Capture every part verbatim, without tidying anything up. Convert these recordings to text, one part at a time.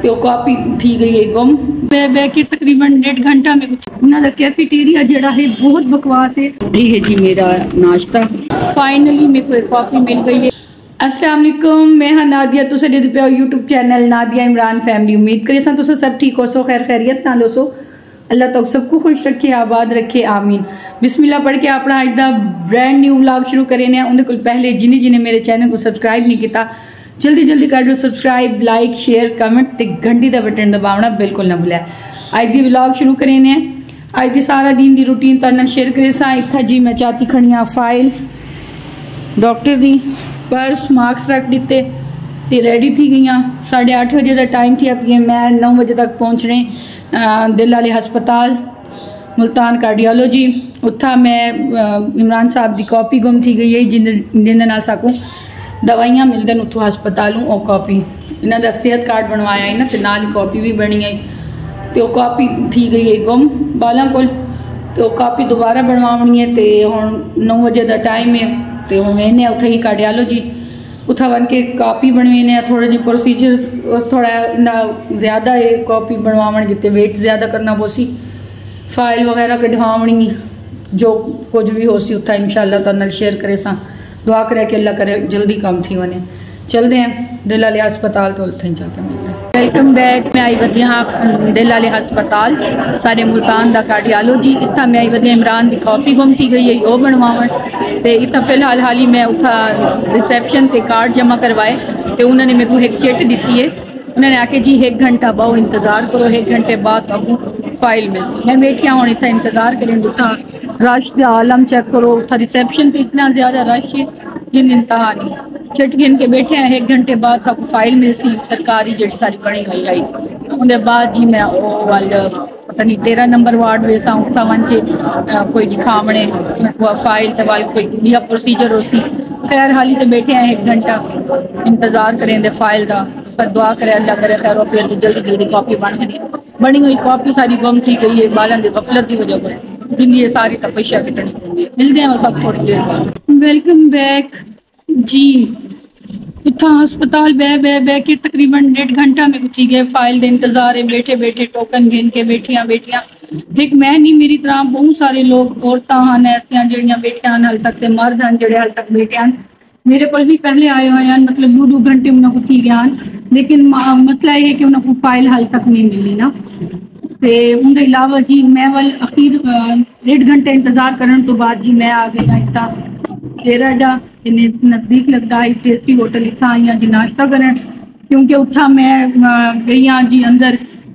تو کاپی تھی گئی ہے گم بے بے کے تقریباً ڈیڑھ گھنٹہ میں کچھ انہوں کا کیفیٹیریا جڑا ہے بہت بکواس ہے. یہ ہے جی میرا ناشتہ. فائنلی میرے کو ایک کاپی مل گئی ہے. السلام علیکم، میں ہاں نادیہ، تو سے دیکھ پہ YouTube channel Nadia Imran family. امید کرے سا تو سب ٹھیک ہو سو، خیر خیریت نہ لو سو. اللہ تک سب کو خوش رکھے، آباد رکھے، آمین. بسم اللہ پڑھ کے اپنا اج دا برانڈ نیو ولاگ شروع کرے ہیں. اندر کل پہلے جنہیں جنہیں میرے چینل کو سبسکرائب نہیں کیتا جلدی جلدی کر دو سبسکرائب، لائک، شیئر، کمنٹ تے گھنٹی دا بٹن دباونا بالکل نہ بھولیا. اج دی ولاگ شروع کرے ہیں. اج دی سارا دن دی روٹین تارنا شیئر کرے سا. اتھا جی میں چاہتی کھڑیاں فائل ڈاکٹر دی، پرس مارکس رکھ دیتے تے ریڈی تھی گئیاں. ساڑھے آٹھ بجے دا ٹائم تھی اب یہ میں نو بجے تک پہنچ رہے دل والے ہسپتال ملتان کارڈیالوجی. اتھا میں عمران صاحب دی کاپی گم تھی گئی ہے جن دے نال ساکوں دوائیاں مل دن اتھو ہسپتالوں او کاپی انہاں دا صحت کارڈ بنوایا ہے نا تے نال کاپی بھی بنی ہے تے او کاپی تھی گئی ہے گم بالاں کول. تے او کاپی دوبارہ بنواونی ہے تے ہن نو بجے دا ٹائم ہے تے ہن میں نے اتھے ہی کارڈیالوجی اتھا ون کے کاپی بنوینے تھوڑے جی پروسیجرز تھوڑا زیادہ ہے کاپی بنواون جتے ویٹ زیادہ کرنا پوسی فائل وغیرہ کڈھواونی جو کچھ بھی ہو سی اتھا انشاءاللہ تو نال شیئر کرے سا. دعا کرے کہ اللہ کرے جلدی کام تھی ونے. چل دیں دل والے ہسپتال تو اتھے چلتے ہیں. Welcome back. میں آئی ودی ہاں دل والے ہسپتال سارے ملتان دا کارڈیالوجی. اتھا میں آئی ودی عمران دی کاپی گم تھی گئی ہے او بنواون تے اتھا فی الحال حالی میں اتھا ریسیپشن تے کارڈ جمع کروائے تے انہوں نے میرے کو ایک چٹ دیتی ہے. انہوں نے آکے جی ایک گھنٹہ باؤ انتظار کرو، ایک گھنٹے بعد آپ فائل مل سی. میں بیٹھیا ہوں اتھا انتظار کریں اتھا رش دا عالم چیک کرو. اتھا ریسیپشن پہ اتنا زیادہ رش ہے جن انتہا نہیں. چٹ گن کے بیٹھے ہیں ایک گھنٹے بعد سب فائل مل سی سرکاری جڑی ساری بنی ہوئی آئی. اندر بعد جی میں او وال پتہ نہیں تیرہ نمبر وارڈ ویسا اتھا ون کے کوئی دکھاونے فائل تے وال کوئی یا پروسیجر ہو سی. خیر حالی تے بیٹھے ہیں ایک گھنٹہ انتظار کریں دے فائل دا. پر دعا کرے اللہ کرے خیر و خیر جلدی جلدی کاپی بن گئی. بنی ہوئی کاپی ساری گم تھی گئی ہے بالاں دی غفلت دی وجہ سے جن یہ ساری تپشیا کٹنی پڑی ہے. ملتے ہیں وقت تھوڑی دیر بعد. ویلکم بیک جی. اتھا ہسپتال بے بے بے کے تقریباً ڈیڑھ گھنٹہ میں کچھی گئے فائل دے انتظار ہے. بیٹھے بیٹھے ٹوکن گن کے بیٹھیاں بیٹھیاں ایک میں نہیں میری طرح بہت سارے لوگ عورتاں ہن ایسیاں جڑیاں بیٹھیاں ہل تک تے مرد ہن جڑے ہل تک بیٹھے ہیں. میرے پر بھی پہلے آئے ہوئے ہیں مطلب دو دو گھنٹے انہوں کو تھی گیا لیکن مسئلہ یہ ہے کہ انہوں کو فائل حل تک نہیں ملی نا. تے ان کے علاوہ جی میں وال اخیر ڈیڑھ گھنٹے انتظار کرنے تو بعد جی میں آ گئی اتنا تیرا ڈا نزدیک لگتا ہے ٹیسٹی ہوٹل اتنا آئی ہاں جی ناشتہ کریں کیونکہ اتھا میں گئی ہاں جی اندر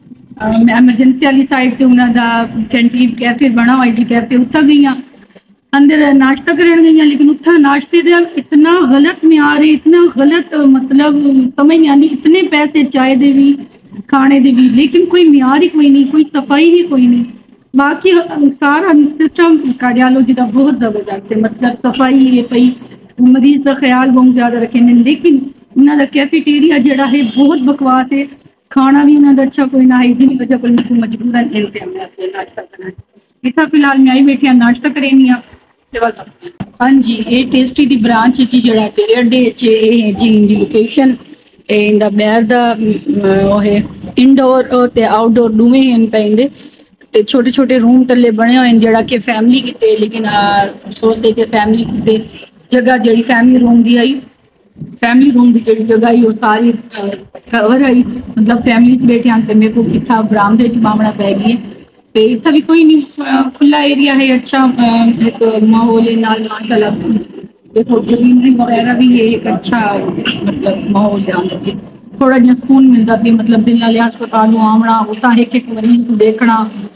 ایمرجنسی والی سائڈ تے انہوں دا کینٹین کیفے بنا ہوا جی کیفے اتھا گئی ہاں اندر ناشتہ کرنے گئی ہاں لیکن اتھا ناشتے دے اتنا غلط معیار ہے اتنا غلط مطلب سمجھ نہیں آتی. اتنے پیسے چائے دے بھی کھانے دے بھی لیکن کوئی معیار ہی کوئی نہیں، کوئی صفائی ہی کوئی نہیں. باقی سارا سسٹم کارڈیالوجی دا بہت زبردست ہے مطلب صفائی ہے پئی مریض دا خیال بہت زیادہ رکھیں لیکن انہوں دا کیفیٹیریا جڑا ہے بہت بکواس ہے. کھانا بھی انہوں دا اچھا کوئی نہ ہے جن وجہ پر مجبوراً ملتے ہیں ناشتہ کرنا. اتنا فی الحال میں آئی بیٹھی ہوں ناشتہ کرینی ہوں. ہاں جی یہ ٹیسٹی دی برانچ جی جڑا تیرے اڈے چ جی ان دی لوکیشن ان دا باہر دا وہ ہے انڈور تے آؤٹ ڈور دوویں ہیں پیندے تے چھوٹے چھوٹے روم تلے بنے ہوئے ہیں جڑا کہ فیملی کیتے لیکن افسوس ہے کہ فیملی کیتے جگہ جڑی فیملی روم دی آئی فیملی روم دی جڑی جگہ آئی وہ ساری کور آئی مطلب فیملیز بیٹھے ہیں تے میرے کو اتھا برامدے چ بامنا پی گئی تے اتھا بھی کوئی نہیں کھلا ایریا ہے اچھا ایک ماحول ہے نال ماشاءاللہ دیکھو گرینری وغیرہ بھی ہے ایک اچھا مطلب ماحول ہے. تھوڑا جہا سکون ملتا بھی مطلب دل والے ہسپتال آمنا ہوتا ہے ایک ایک مریض کو دیکھنا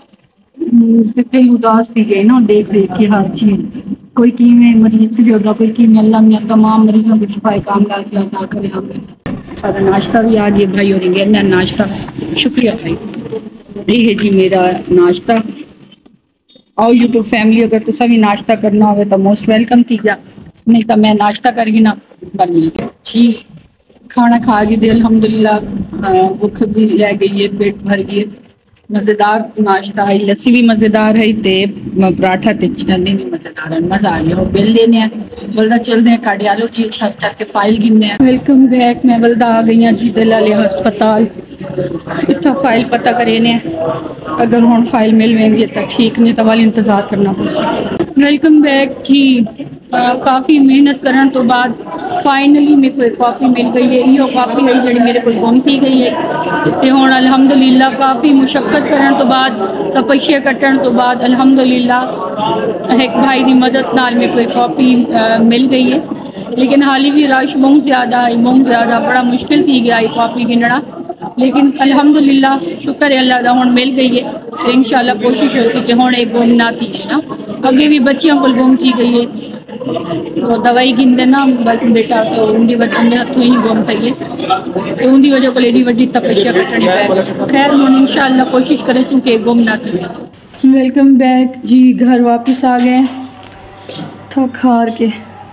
دل اداس تھی گئے نا دیکھ دیکھ کے ہر چیز کوئی کیویں مریض بھی ہوگا کوئی کیویں اللہ میاں تمام مریضوں کو شفائے کاملہ عطا کرے. ہمیں سارا ناشتہ بھی آ گیا بھائی اور گیا ناشتہ شکریہ بھائی. یہ ہے جی میرا ناشتہ. آؤ یوٹیوب فیملی اگر تصا بھی ناشتہ کرنا ہوئے تو موسٹ ویلکم تھی گیا نہیں تو میں ناشتہ کر گی نا بن مل گیا جی. کھانا کھا گئی دے الحمدللہ بھوک بھی لے گئی ہے پیٹ بھر گئی ہے मज़ेदार नाश्ता है, लस्सी भी मज़ेदार है ते पराठा ते चने भी मज़ेदार है, मज़ा आ गया। और बिल देने हैं बल्दा चलते हैं कार्डियोलॉजी थक थक के फाइल गिनने हैं। वेलकम बैक, मैं बल्दा आ गई जी दलाले हस्पताल, इतना फाइल पता करेने अगर हुन फाइल मिल वेंदी तो ठीक, नहीं तो वाली इंतजार करना पड़ेगा। वेलकम बैक जी, काफ़ी मेहनत करने तो बाद फाइनली मेरे को एक कॉपी मिल गई है। यो कॉपी है जी मेरे को गुम थी गई है ते हुण अलहमदुलिल्लाह काफ़ी मुशक्कत करने तो बाद, तपस्या कटण तो बाद अलहमदुलिल्लाह एक भाई की मदद नाल मेरे को एक कॉपी मिल गई है। लेकिन हाली भी रश बहुत ज़्यादा है, बहुत ज़्यादा बड़ा मुश्किल थी गया ये कॉपी गिनना, लेकिन अल्हम्दुलिल्लाह शुक्र है अल्लाह दा हुण मिल गई है। तो इंशाल्लाह कोशिश होती कि हुण एक गुम ना थी ना, अगे भी बच्चियों को गुम थी गई है तो दवाई गिनते ना बेटा तो उनकी वजह उनके हथों ही गुम थी है, तो उनकी वजह को एडी वड्डी तपस्या कटनी पै। खैर हुण इंशाल्लाह कोशिश करे सू कि गुम ना थी। वेलकम बैक जी, घर वापस आ गए थक हार के।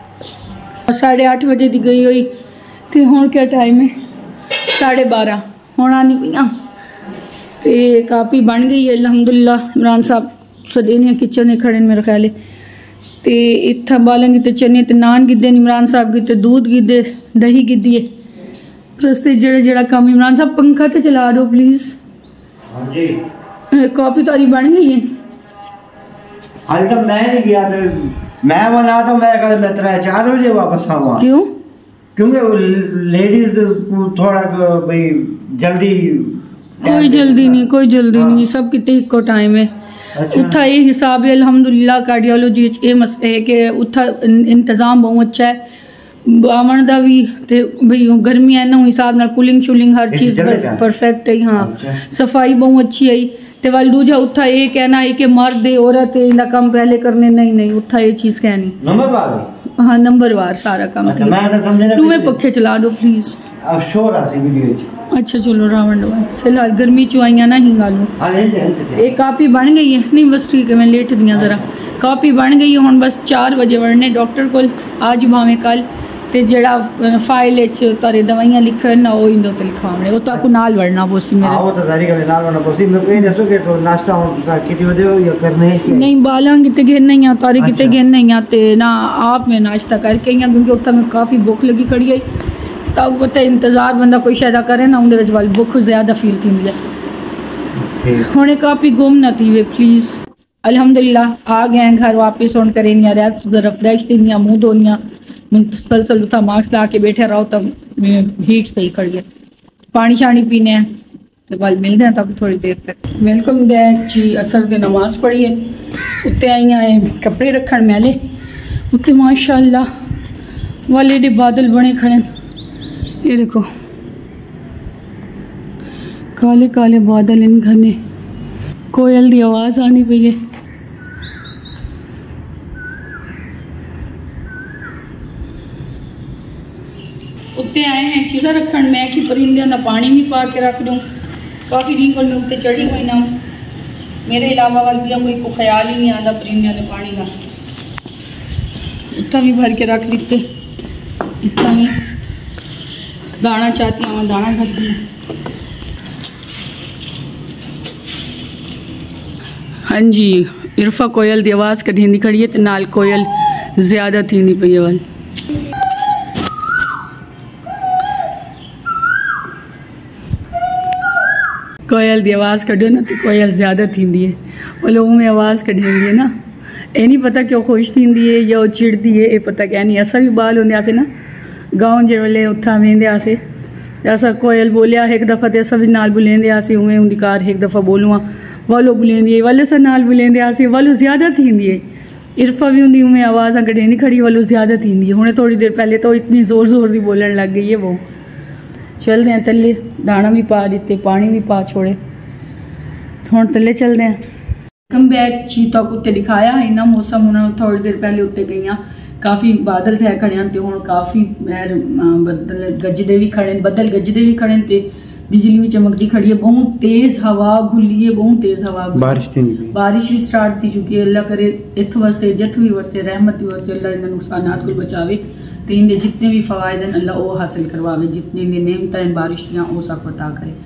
साढ़े आठ बजे की गई हुई तो हुण क्या टाइम है, साढ़े बारह होना नहीं पियाँ तो काफ़ी बन गई है अलहमदुलिल्लाह। इमरान साहब सदे ने किचन खड़े मेरे ख्याल तो इतना बालेंगे तो चने तो नान गिदे इमरान साहब की तो दूध गिदे दही गिदी है रस्ते जड़ा जड़ा काम। इमरान साहब पंखा तो चला दो प्लीज़। हाँ जी, कॉफ़ी तारी बन गई है। हाल तक मैं नहीं गया तो मैं बना तो मैं कल मैं तरह चार बजे वापस आऊँगा। क्यों? क्योंकि वो लेडीज थोड़ा भाई जल्दी, कोई जल्दी नहीं, कोई जल्दी हाँ। नहीं, सब कितने को टाइम है। अच्छा। उत्था ये हिसाब है अल्हम्दुलिल्लाह कार्डियोलॉजी ये मसले है कि उत्था इंतज़ाम बहुत अच्छा है, बावण का भी ते भाई गर्मी है ना हिसाब ना कूलिंग शूलिंग हर चीज़ परफेक्ट है। हाँ अच्छा। सफाई बहुत अच्छी है ते वाल दूजा उत्था ये कहना है कि मर्द है औरत है इनका काम पहले करने, नहीं नहीं उत्था ये चीज़ कहनी नंबर बार। हाँ नंबर वार सारा काम। अच्छा, मैं तो समझना टूवे पखे चला दो प्लीज़। अब शोर आ सी वीडियो। अच्छा चलो रावण डो फिलहाल गर्मी चुआइया ना हिंगा लो। हाँ लेते हैं एक कापी बन गई है, नहीं बस ठीक है मैं लेट दिया ज़रा, कापी बन गई है हुण बस चार बजे वड़ने डॉक्टर को आज भावें कल ते जड़ा फाइल तारे दवाइयां लिखन ना वो इंदो ते लिखवाने वो ताको नाल वड़ना पोसी मेरे। हाँ वो तो सारी गल नाल वड़ना पोसी। मैं कोई दसो कि तो नाश्ता हुण कितने बजे हो या करने है नहीं बाला किते घेर नहीं आ तारे किते घेर नहीं आते ना आप मैं नाश्ता करके ही क्योंकि उत्था में काफ़ी भुख लगी खड़ी है तब वो इंतज़ार बंदा कोई शायद करे ना उनके वाल भुख ज़्यादा फील थी मुझे हुणे काफ़ी गुम ना थी वे प्लीज़। अल्हम्दुलिल्लाह आ गए घर वापस हुण करेनिया रेस्ट ज़रा फ्रेश थी मुँह धोनिया मुसलसल उठा मास्क ला के बैठे रहो तब हीट सही खड़ी है। पानी शानी पीने हैं तो कल मिलते हैं तब थोड़ी देर तक। वेलकम बैक जी, असर की नमाज पढ़ी है उत्ते आई आए कपड़े रखन मैले उत्ते माशाअल्लाह वाले डे बादल बने खड़े, ये देखो काले काले बादल इन घने, कोयल की आवाज़ आनी पई है। उत्ते आए हैं चीज़ा रखन मैं कि परिंदे का पानी भी पा के रख दूँ, काफ़ी दिन पर मैं उत्ते चढ़ी हुई ना मेरे अलावा वाल कोई को ख्याल ही नहीं आता परिंदे के पानी का। उत्ता भी भर के रख दिते, इतना भी दाना चाहती हूँ दाना घट दूँ। हाँ जी इरफा कोयल की आवाज़ कढ़ी खड़ी है तो नाल कोयल ज़्यादा थी पई वाल। कोयल की आवाज़ कढ़ो ना तो कोयल ज़्यादा थी है बोलो में आवाज़ कढ़ी है ना, ये नहीं पता क्यों खुश थी है या वो चिड़ती है ये पता क्या नहीं। असा भी बाल होंगे आसे ना गाँव जो वे उथा वेंदे आसे असा कोयल बोलिया एक दफ़ा तो असा भी नाल बुलेंदे आसे उमें उनकी कार एक दफ़ा बोलूँ वालो बुलेंदी है वाले सा नाल बुलेंदे आसे वालो ज़्यादा थी है। इरफा भी उनकी उमें आवाज़ कढ़ी खड़ी वालो ज़्यादा थी है। हुणे थोड़ी देर पहले तो इतनी ज़ोर ज़ोर की बोलन लग गई है वो। चलते हैं तले दाना भी पा दिते पानी भी पा छोड़े हुण तले चलते हैं। कम बैक चीता उत्ते दिखाया है ना मौसम उन्होंने थोड़ी देर पहले उत्ते गई काफ़ी बादल थे खड़े तो हुण काफ़ी बदल गजदे भी खड़े बदल गजदे भी खड़े ते बिजली भी चमकती खड़ी है, बहुत तेज़ हवा घुली है, बहुत तेज़ हवा बारिश थी बारिश भी स्टार्ट थी चुकी है। अल्लाह करे इत वसे जथ भी वसे रहमत भी वसे अल्लाह इन नुकसानात को बचावे तो इनके जितने भी फ़वायद हैं अल्लाह वो हासिल करवावे, जितने इन्हें नेमत हैं बारिश दियाँ वो सब पता करे।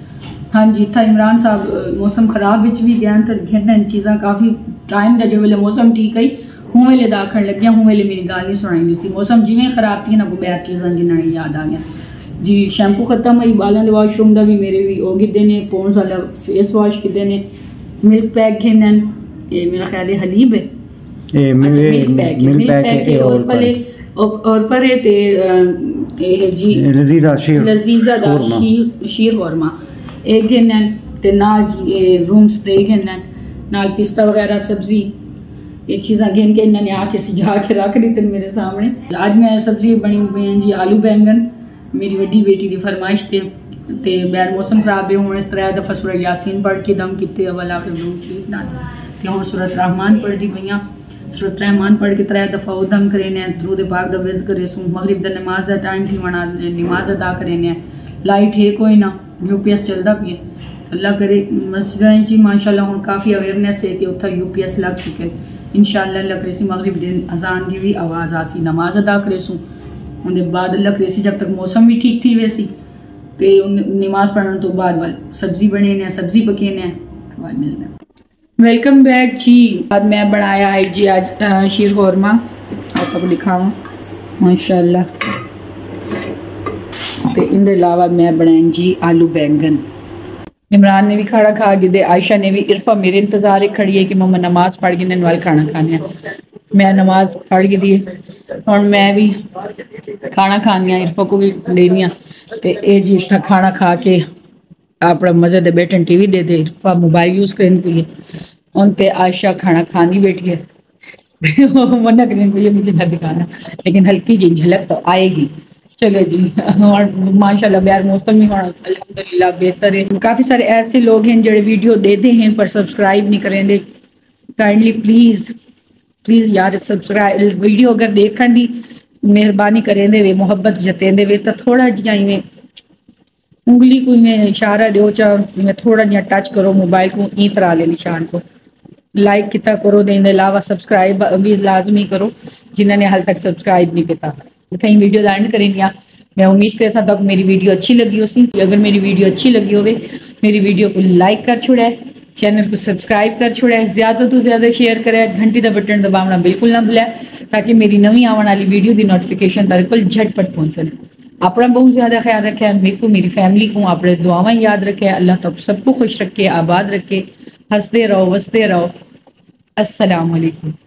ہاں جی تھا عمران صاحب موسم خراب وچ بھی گیا تو گھن چیزاں کافی ٹائم دا جو ویلے موسم ٹھیک ہے ہوں ویلے دا کھڑ لگیا ہوں ویلے میری گال نہیں سنائی دیتی موسم جویں خراب تھی نا کو بیر چیزاں جنہاں یاد آ گیا جی شیمپو ختم ہوئی بالوں دے واش روم دا بھی میرے بھی او گدے نے پونڈز والا فیس واش کدے نے ملک پیک گھنن یہ میرا خیال ہے حلیب ہے اے ملک پیک ملک پیک ہے اور پلے اور پر ہے تے یہ جی لذیذہ شیر لذیذہ دا شیر شیر قورمہ ایک گھنن تے نال جی روم سپرے گھنن نال پستہ وغیرہ سبزی یہ چیزاں گھن کے انہوں نے آ کے سجا کے رکھ لی تھے میرے سامنے آج میں سبزی بنی ہوئی ہیں جی آلو بینگن میری وڈی بیٹی کی فرمائش تے تے بیر موسم خراب ہے ہوں اس طرح دفعہ سورہ یاسین پڑھ کے دم کیتے اول آخر درود شریف نال تے ہوں سورۃ رحمان پڑھ دی پئیاں سورۃ رحمان پڑھ کے ترے دفعہ او دم کرے نے درود پاک دا ورد کرے سوں مغرب دا نماز دا ٹائم تھی ونا نماز ادا کرے نے لائٹ ہے کوئی نہ یو پی ایس چلدا پئی اللہ کرے مسجداں جی ماشاءاللہ ہن کافی اویئرنیس ہے کہ اتھا یو پی ایس لگ چکے انشاءاللہ اللہ کرے سی مغرب دن اذان دی بھی آواز آسی نماز ادا کرے سوں اندے بعد اللہ کرے سی جب تک موسم بھی ٹھیک تھی ویسی تے نماز پڑھن تو بعد وال سبزی بنے نے سبزی پکے نے بعد ملنا ویلکم بیک جی آج میں بنایا ہے جی آج شیر قورمہ آپ کو دکھاؤں ماشاءاللہ تے ان دے علاوہ میں بنائیں جی آلو بینگن عمران نے بھی کھانا کھا گئے عائشہ نے بھی عرفہ میرے انتظار کھڑی ہے کہ مما نماز پڑھ گئے نوال کھانا کھانے میں نماز پڑھ گئی دی اور میں بھی کھانا کھانی عرفہ کو بھی لینی تے اے جی کھانا کھا کے اپنا مزے دے بیٹھن ٹی وی دے دے عرفہ موبائل یوز کرنے پئی ان پہ عائشہ کھانا کھانی بیٹھی ہے منع کرنے پئی مجھے نہ دکھانا لیکن ہلکی جی جھلک تو آئے گی چلو جی اور ماشاءاللہ بیار موسم بھی الحمدللہ بہتر ہے کافی سارے ایسے لوگ ہیں جڑے ویڈیو دیتے ہیں پر سبسکرائب نہیں کریں دے کائنڈلی پلیز پلیز یار سبسکرائب ویڈیو اگر دیکھن دی مہربانی کریں دے وے محبت جتیں دے وے تو تھوڑا جہاں میں انگلی کو میں اشارہ دیو چاہ میں تھوڑا جہاں ٹچ کرو موبائل کو این طرح لے نشان کو لائک کتا کرو دیں دے علاوہ سبسکرائب بھی لازمی کرو جنہوں نے حال تک سبسکرائب نہیں کیتا اتنا ہی ویڈیو لینڈ کریں گیا میں امید کرتا تک میری ویڈیو اچھی لگی ہو سی اگر میری ویڈیو اچھی لگی ہوئے میری ویڈیو کو لائک کر چھوڑا ہے چینل کو سبسکرائب کر چھوڑا ہے زیادہ تو زیادہ شیئر کرے گھنٹی دا بٹن دباؤنا بالکل نہ بھولے تاکہ میری نویں آنے والی ویڈیو دی نوٹیفیکیشن تارے کل جھٹ پٹ پہنچے اپنا بہت زیادہ خیال رکھے میرے کو میری فیملی کو اپنے دعاواں یاد رکھے اللہ تک سب کو خوش رکھے آباد رکھے ہنستے رہو وستے رہو السلام علیکم